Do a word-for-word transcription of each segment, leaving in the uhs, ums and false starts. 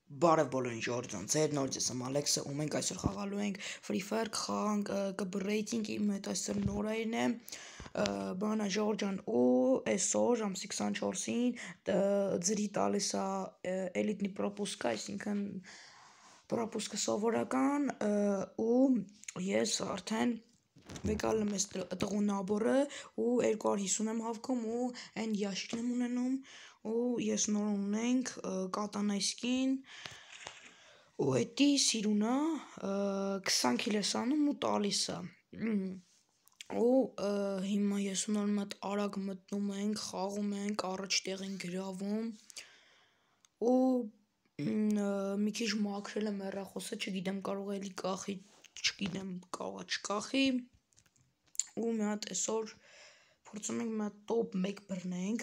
Բարև բոլորին ժողովրդան, ձեր նոր ձեզ եմ Ալեքսը ու մենք այսօր խաղալու ենք Free Fire կխաղանք կբռնեցինք իմ հետ այսօր նորային է բանա ժողովրդան ու այսօր ամսի քսանչորսին ձրի տալիս է էլիտնի պրոպուսկա, այսինքն պրոպուսկը սովորական ու ես արդեն վեկալ եմ այս տղու նաբորը ու երկու հարյուր հիսուն եմ հավքում ու այն ящикն եմ ունենում ու ես նոր ունենք կատանայսկին ու էդի սիրունա քսան քիլ ես անում ու տալիս է ու հիմա ես ու նոր մտ արագ մտնում ենք, խաղում ենք, առաջ տեղ ենք գրավում ու մի քիչ մաքրել եմ հեռախոսը, չգիտեմ կարող է էլի կախի, չգիտեմ կարող է չկախի ու մի հատ այսօր փորձում ենք մի հատ տոպ մեկ բռնենք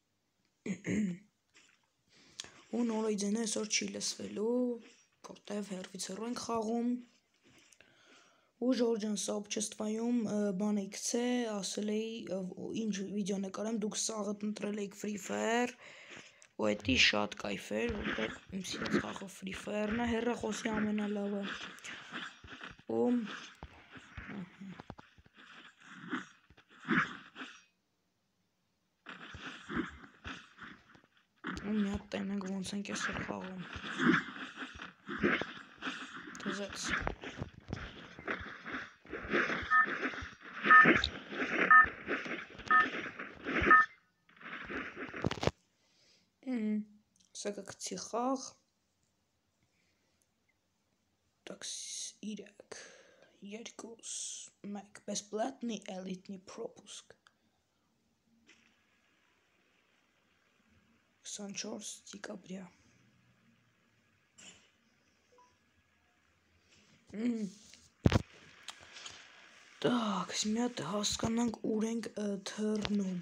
ու նորոյ ձենը այսօր չի լսվելու, որտև հեռվից հեռու ենք խաղում ու ժողովրդան սա օբչեստվայում բան էի գցե, ասել էի ինչ վիդեո նկարեմ, դուք սաղը ընտրել էիք Free Fire ու էդի շատ կայֆ էր, որտեղ իմ սիրած խաղը Free Fire-ն է, հեռախոսի ամենալավը ու ու մի հատ տենենք ոնց ենք այսօր խաղում թզեց սա կգցի խաղ երեք, երկու, մեկ, բեսպլատնի էլիտնի պրոպուսկ քսանչորս դեկաբրյա Так, մի հատ հասկանանք ուր ենք թռնում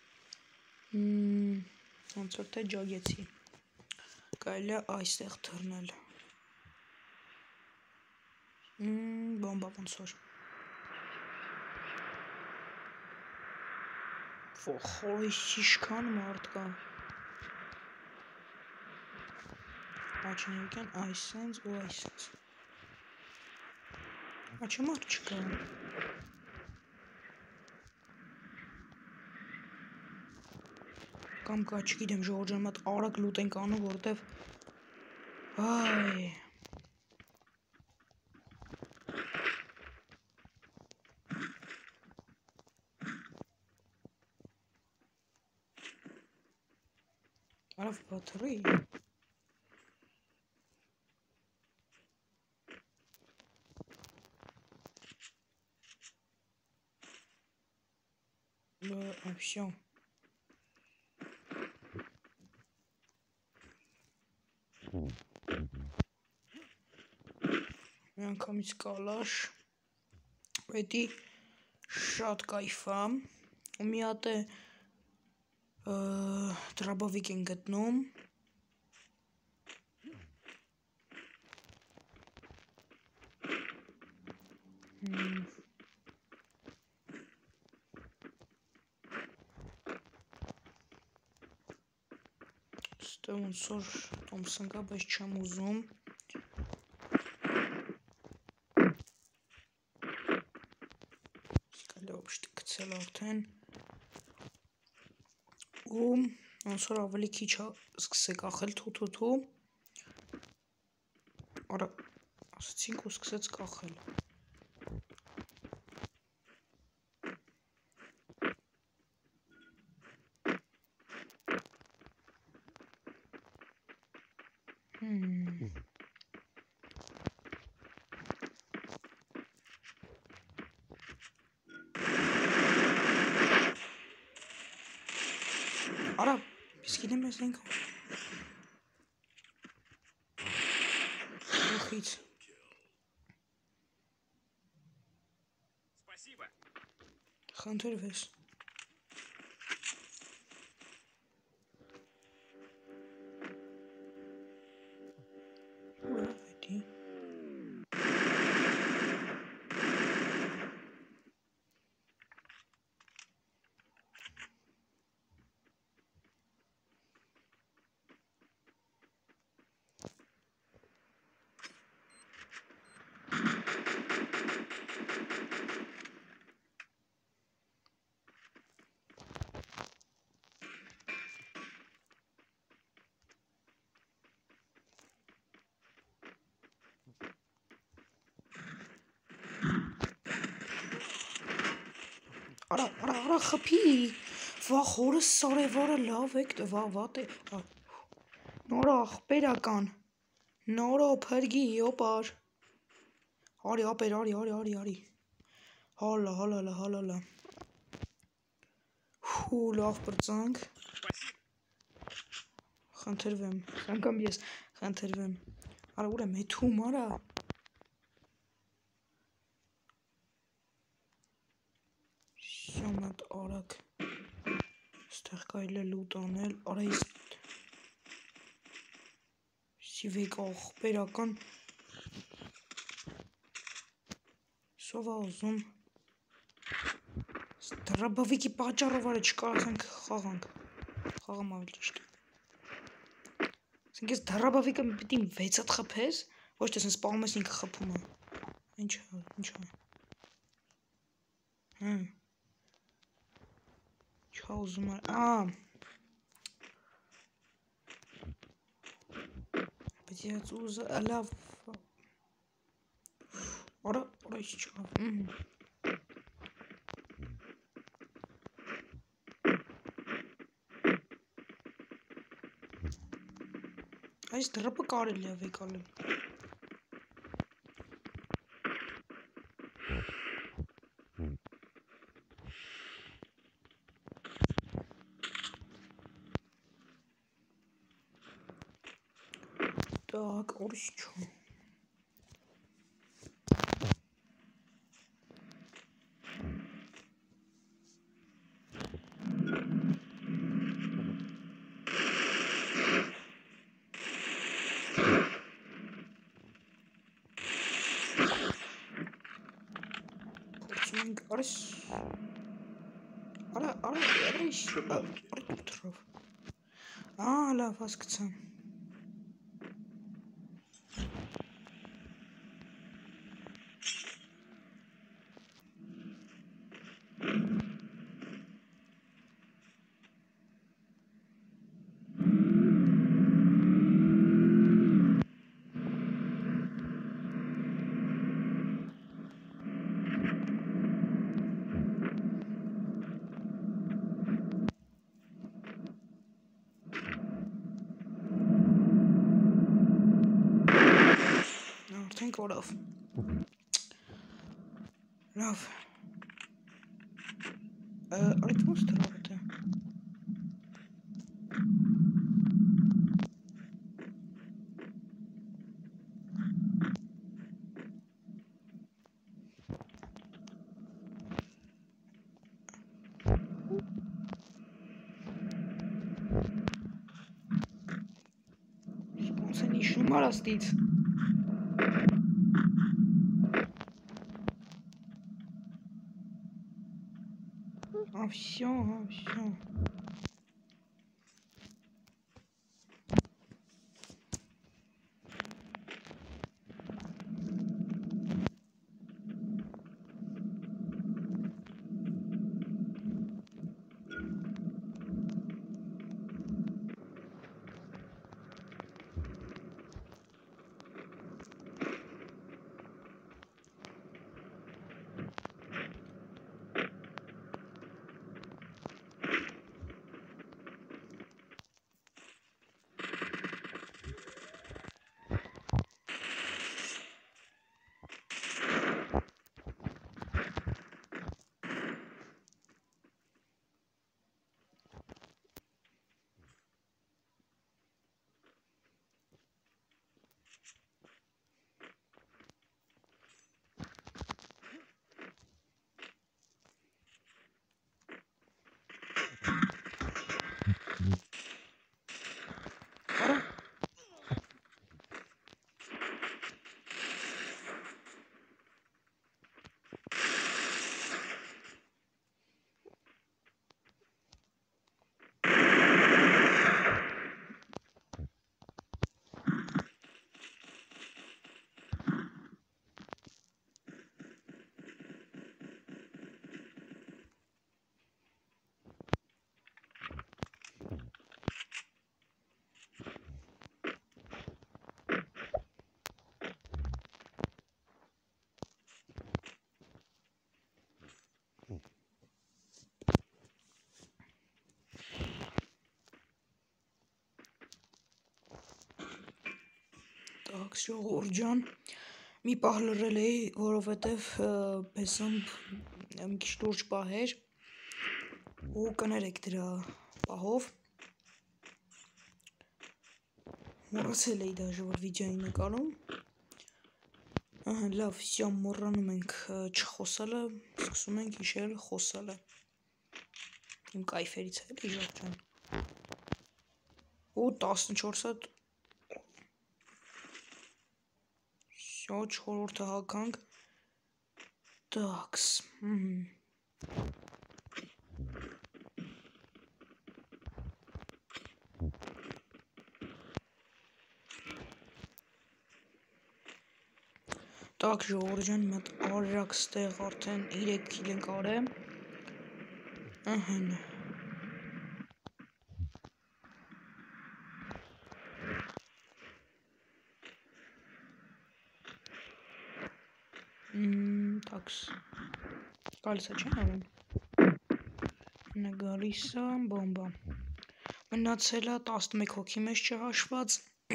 ոնց որ թե ջոգեցի կարելի է այստեղ թռնել բոմբա ոնց որ խորի շիշքան մարդ կա աչներիկյան այսենց ու այսենց աչը մարդ չկա կամ կա չգիտեմ ժողովրդան մատ արագ լուտ ենք անում որտև այ արավ բաթրի Все. Միանգամից կալաշ Էդի շատ կայֆ է ու մի հատ է դրաբովիկ են գտնում ոնց որ Թոմսոն կա, բայց չեմ ուզում սկալի օբշտի գցել արդեն ու ոնց որ ավելի քիչ սկսե կախել թութութու արա ասացինք ու սկսեց կախել Արա, իսկին եմ ես ենք Ուխից Խանդրվես Ուրա էդի Արա, արա, արա, խփի։ Վախ, հորս սարևարը լավ եք, վա, վատ է։ Նորա, ախպերական։ Նորո, փրգի, օպար։ Արի, ապեր, արի, արի, արի, արի։ Հալա, հալալա, հալալա։ Հու, լավ բրծանք։ Խնդրվեմ, անգամ ես խնդրվեմ։ Արա, ուր եմ հետում, արա։ Սյոմատ արակ։ Ստեղ կարելի է լուտ անել, արա ես սիվեկ ախպերական սովա ուզում դրաբավիկի պատճառով արա չկարացանք խաղանք խաղամ ավելի ճիշտ ասենք ես դրաբավիկը պիտի վեց հատ խփես ոչ թե սենց սպանում ես ինքը խփում է ինչ ինչ հմ չա ուզում ա բայց ես ուզը լավ արա արա ինչ չկա այս դրապը կարելի է վեկալել Так, орщу. Порчинг, орщ. Ара, ара, орщ. Ортров. А, ла, васкца. Think what of love uh it was the right Спонсорный шумар остит. А все, а все. Так, ժողովուրդ ջան, մի պահ լռել էի, որովհետև պես մի քիչ լուրջ պահ էր ու կներեք դրա պահով մոռացել էի դաժե որ վիդեոյի նկարում։ Ահա, լավ, всё, մոռանում ենք չխոսելը, սկսում ենք հիշել խոսելը։ Իմ կայֆերից է էլի ժողովուրդ ջան։ Ու տասնչորս հատ Всё, չորրորդը հագանք։ Տաքս։ Так, ժողովուրդ ջան, մի հատ արագ ստեղ արդեն երեք քիլ ենք արել։ Ահա։ Տաքս։ Գալիս է չէ՞ նորեն։ Նա գալիս է, բոմբա։ Մնացել է տասնմեկ հոգի մեջ չհաշված։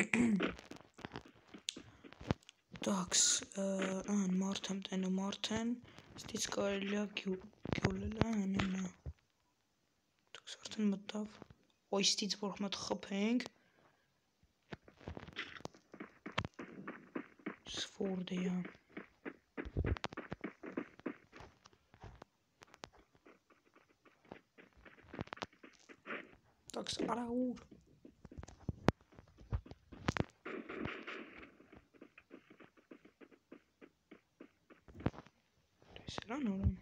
Տաքս, ան մարդ եմ տենում արդեն, ստից կարելի է գյուլել, անենա։ Տաքս արդեն մտավ։ Ոյ ստից որ մտ խփենք։ Սվորդեա։ Տաքս, արա ուր։ Տեսել ան օրեն։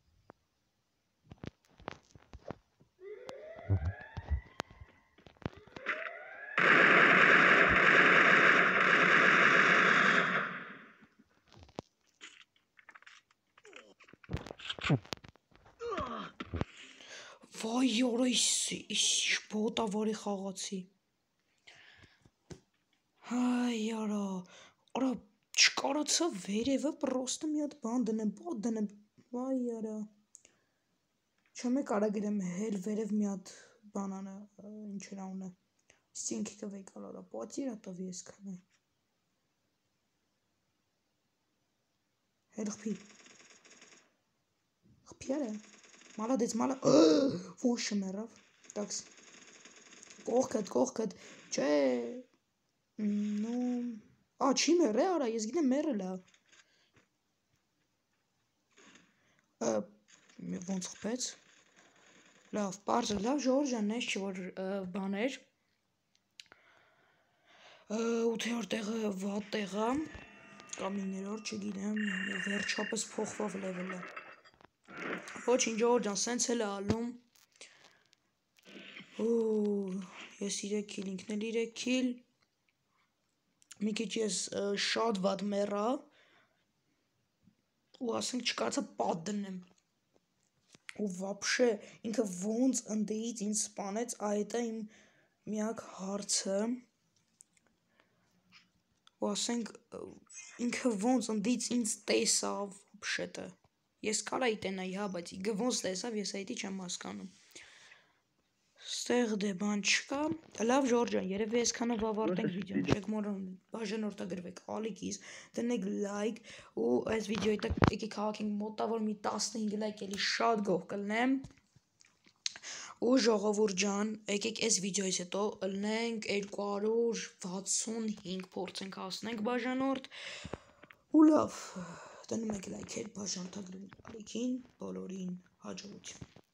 Վայ յորը իշ բոտավարի խաղացի։ Հայ արա, արա չկարացա վերևը պրոստը մի հատ բան դնեմ, բոտ դնեմ, վայ արա։ Չեմ եք արա գրեմ հել վերև մի հատ բանանը, ինչ էր անունը, ստինքի կվեկալ արա, պատիր ատավի ես կանը։ Հել խպի։ Խպի արա։ Մալադեց, մալա, ոչ շմերավ, տաքս, կողքդ, կողքդ, չէ, նու, ա, չի մեր է արա, ես գինեմ մերել է, ոնց խպեց, լավ, պարզը, լավ, ժողոր ժան, նես չի, որ բան էր, ութերորդ տեղը վատ տեղը, կամ իներորդ չգինեմ, վերջապես փոխվավ լևելը, ոչինչ ժողոր ջան, սենց էլ է ալում, ես երեք քիլ, ինքն էլ երեք քիլ, մի քիչ ես շատ վատ մեռա, ու ասենք չկարծա պատ դնեմ, ու վապշե, ինքը ոնց ընդեից ինձ սպանեց, այդ է իմ միակ հարցը, ու ասենք ինքը ոնց ընդից ինձ տեսավ վապշետը, ես կարայի տենայի հա, բայց իգը ոնց տեսավ, ես այդի չեմ հասկանում, ստեղ դե բան չկա, լավ ժողոր ջան, երևի այսքանով ավարտենք վիդեոն, չեք մոռանում բաժանորդագրվեք, ալիքից, դնեք լայք ու այս վիդեոյի տակ եկեք քաղաքենք մոտավոր մի տասնհինգ լայք էլի շատ գող կլնեմ ու ժողովուրդ ջան, եկեք այս վիդեոյից հետո ըլնենք երկու հարյուր վաթսունհինգ փորձենք հասնենք բաժանորդ ու լավ, դնում եք լայքեր, բաժանորդագրվեք ալիքին, բոլորին հաջողություն։